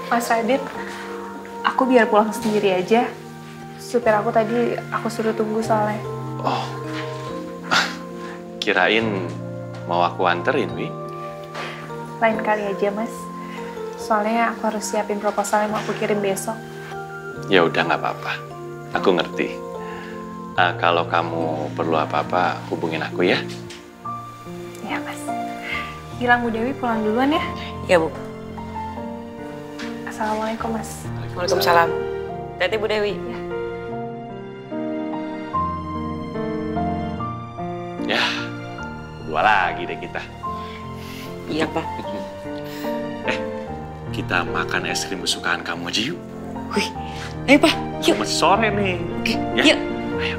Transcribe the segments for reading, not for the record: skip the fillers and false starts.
Mas Radit, aku biar pulang sendiri aja. Supir aku tadi aku suruh tunggu soalnya. Oh, kirain mau aku anterin, Wi. Lain kali aja, Mas. Soalnya aku harus siapin proposal yang mau aku kirim besok. Ya udah, nggak apa-apa. Aku ngerti. Kalau kamu perlu apa-apa, hubungin aku ya. Iya, Mas. Gilang, Bu Dewi pulang duluan ya. Iya, Bu. Assalamualaikum, Mas. Waalaikumsalam. Hati-hati, Bu Dewi. Ya, berdua lagi deh kita. Iya, Pak. Kita makan es krim kesukaan kamu aja yuk. Wih, ayo, Pak. Yuk. Masih sore nih. Oke, ya? yuk. Ayo.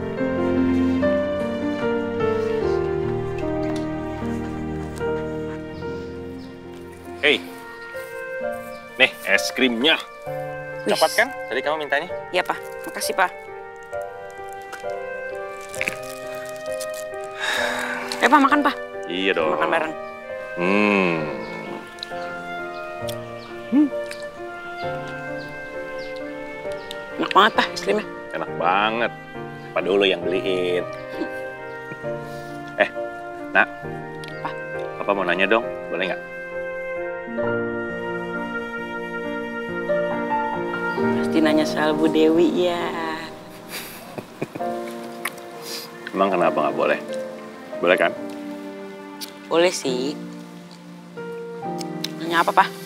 Hei, nih es krimnya. Coklat kan? Tadi kamu mintanya? Iya, Pak. Makasih, Pak. Ayo, Pak, makan, Pak. Iya dong. Makan bareng. Enak banget, Pak, es krimnya. Enak banget. Apa dulu yang beliin? Nak. Apa? Papa mau nanya dong, boleh nggak? Pasti nanya soal Bu Dewi, ya. Emang kenapa nggak boleh? Boleh kan? Boleh sih. Nanya apa, Pak?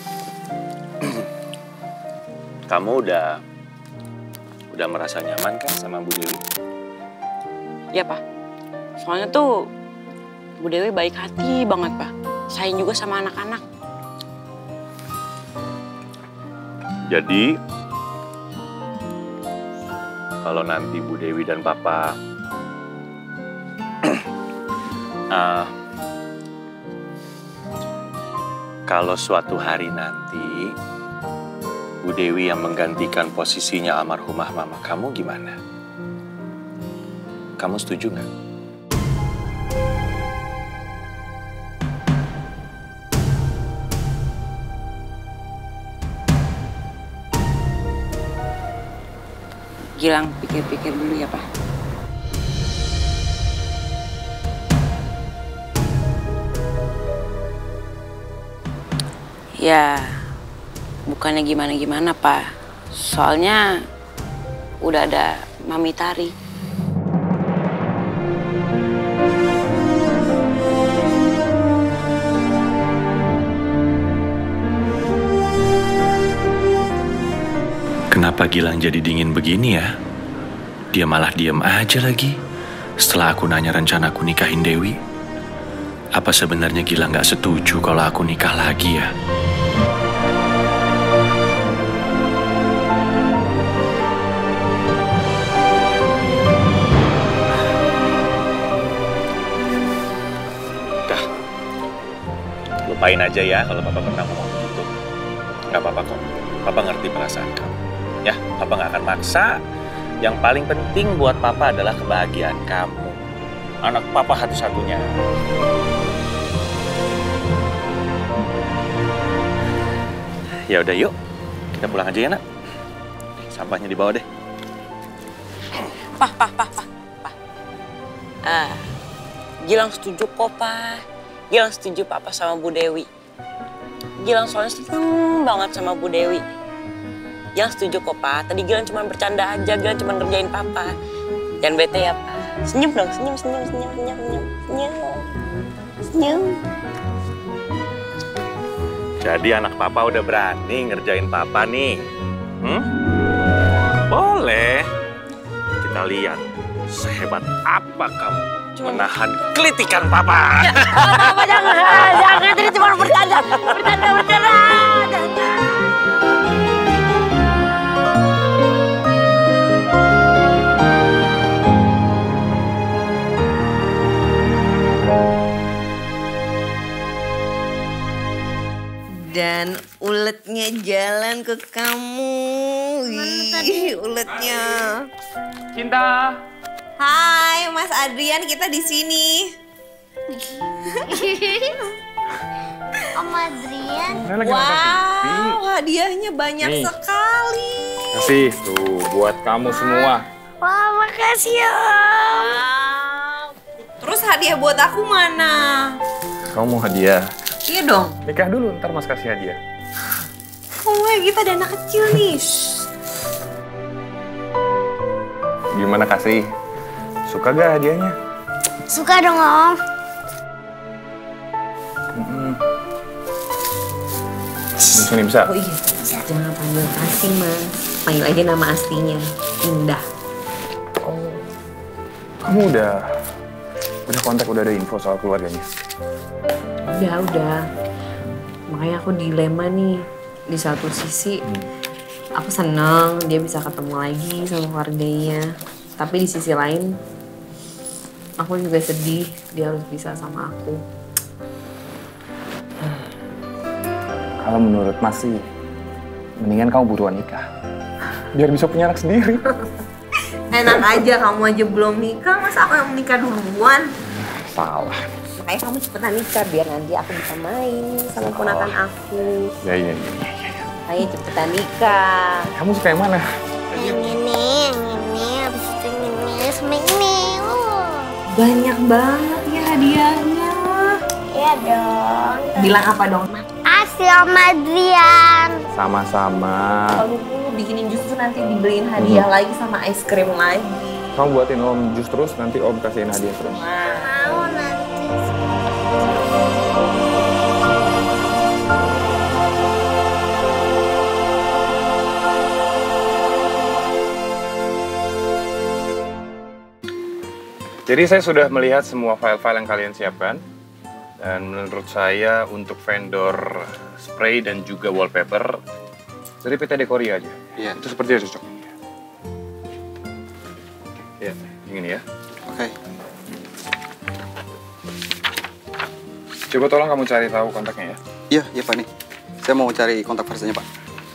Kamu udah merasa nyaman kan sama Bu Dewi? Iya, Pak. Soalnya tuh Bu Dewi baik hati banget, Pak. Sayang juga sama anak-anak. Jadi, kalau nanti Bu Dewi dan Papa kalau suatu hari nanti Bu Dewi yang menggantikan posisinya almarhumah mama kamu gimana? Kamu setuju nggak? Gilang pikir-pikir dulu ya, Pak. Ya, bukannya gimana-gimana, Pak. Soalnya udah ada Mami Tari. Kenapa Gilang jadi dingin begini ya? Dia malah diem aja lagi. Setelah aku nanya rencana aku nikahin Dewi. Apa sebenarnya Gilang gak setuju kalau aku nikah lagi ya? Udah. Lupain aja ya kalau Papa pernah ngomong begitu. Gak apa-apa kok. Papa ngerti perasaan kamu. Ya, Papa gak akan maksa. Yang paling penting buat Papa adalah kebahagiaan kamu. Anak Papa satu-satunya. Ya udah yuk, kita pulang aja ya nak. Sampahnya dibawa deh. Pak. Gilang setuju kok, Pak. Gilang setuju Papa sama Bu Dewi. Gilang soalnya seneng banget sama Bu Dewi. Gilang setuju kok, Pak. Tadi Gilang cuma bercanda aja, Gilang cuma ngerjain Papa. Jangan bete ya, Pak. Senyum dong, senyum. Jadi anak Papa udah berani ngerjain Papa nih. Boleh. Kita lihat sehebat apa kamu menahan kritikan Papa. Papa jangan. Tadi cuma bercanda. Dan uletnya jalan ke kamu. Wih, uletnya. Cinta. Hai, Mas Adrian, kita di sini. Om Adrian. Wow. Wow, hadiahnya banyak Nih. sekali. Kasih tuh buat kamu semua. Wah, makasih ya. Terus hadiah buat aku mana? Kamu mau hadiah? Iya dong. Nikah dulu, ntar Mas kasih hadiah. Oh, kita ada anak kecil nih. Gimana kasih? Suka gak hadiahnya? Suka dong, Om. Sini bisa? Oh iya, jangan panggil kasih mas, panggil aja nama aslinya, Indah. Oh, kamu udah kontak, udah ada info soal keluarganya? Udah. Makanya aku dilema nih. Di satu sisi, aku seneng dia bisa ketemu lagi sama keluarganya. Tapi di sisi lain, aku juga sedih dia harus pisah sama aku. Kalau menurut Mas sih, mendingan kamu buruan nikah. Biar bisa punya anak sendiri. Enak aja, kamu aja belum nikah, masa aku yang menikah duluan? Salah. Makanya kamu cepetan nikah biar nanti aku bisa main sama ponakan aku. Iya. Ayo cepetan nikah. Kamu suka yang mana? Yang ini, habis itu ini, sama ini. Banyak banget ya hadiahnya. Iya dong. Bilang apa dong? Makasih Om Adrian. Sama-sama. Kalau lu bikinin jus tuh nanti dibeliin hadiah lagi sama es krim lagi. Kamu buatin Om jus terus, nanti Om kasihin hadiah terus. Mau nanti. Jadi saya sudah melihat semua file-file yang kalian siapkan. Dan menurut saya untuk vendor spray dan juga wallpaper dari PT Dekoria aja. Iya. Itu sepertinya cocok. Ya, yang ini ya. Oke. Coba tolong kamu cari tahu kontaknya ya. Iya Pak nih. Saya mau cari kontak personnya Pak.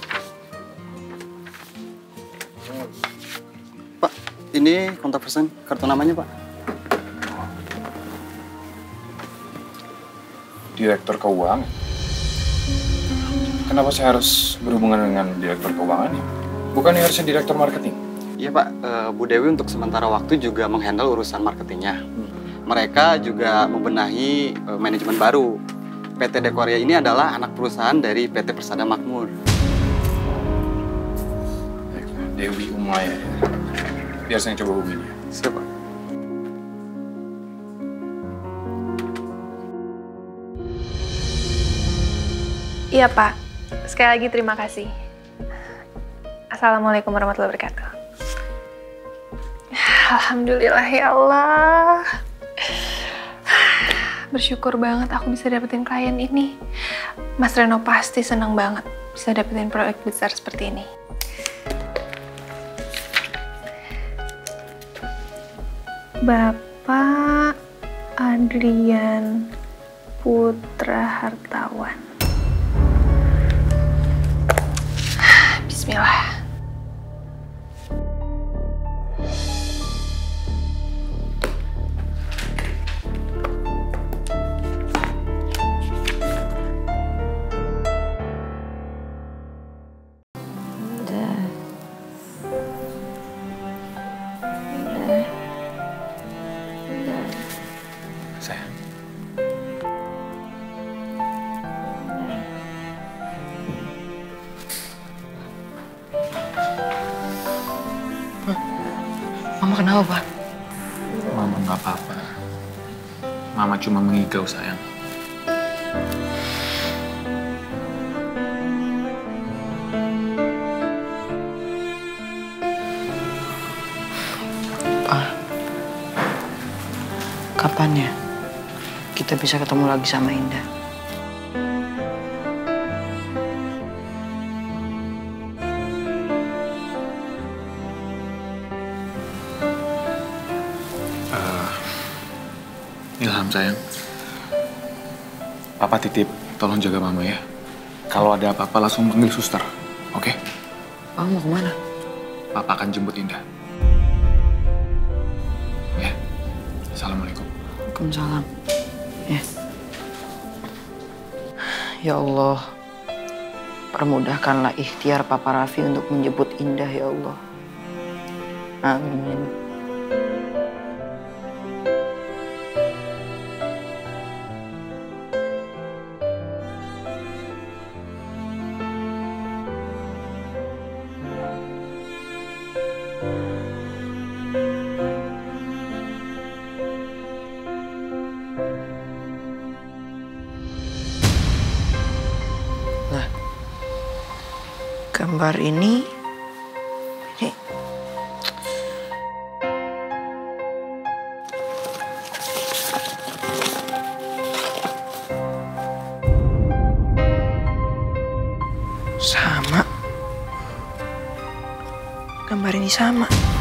Pak, ini kontak person, kartu namanya Pak. Direktur keuangan. Kenapa saya harus berhubungan dengan direktur keuangan ya? Bukannya harusnya direktur marketing? Iya Pak, Bu Dewi untuk sementara waktu juga menghandle urusan marketingnya. Mereka juga membenahi manajemen baru. PT Dekoria ini adalah anak perusahaan dari PT Persada Makmur. Dewi Umaya ya. Biar saya coba hubungin dia. Siapa? Iya Pak, sekali lagi terima kasih. Assalamualaikum warahmatullahi wabarakatuh. Alhamdulillah ya Allah. Bersyukur banget aku bisa dapetin klien ini. Mas Reno pasti senang banget bisa dapetin proyek besar seperti ini. Bapak Adrian Putra Hartawan. Bismillah. Sayang. Mama kenapa, Pak? Mama nggak apa-apa. Mama cuma mengigau, sayang. Pak, kapan ya kita bisa ketemu lagi sama Indah? Ilham, sayang. Papa titip, tolong jaga Mama ya. Kalau ada apa-apa langsung panggil suster, oke? Papa mau kemana? Papa akan jemput Indah. Ya, Assalamualaikum. Waalaikumsalam. Ya. Ya Allah, Permudahkanlah ikhtiar Papa Raffi untuk menjemput Indah ya Allah. Amin. Gambar ini sama. Gambar ini sama.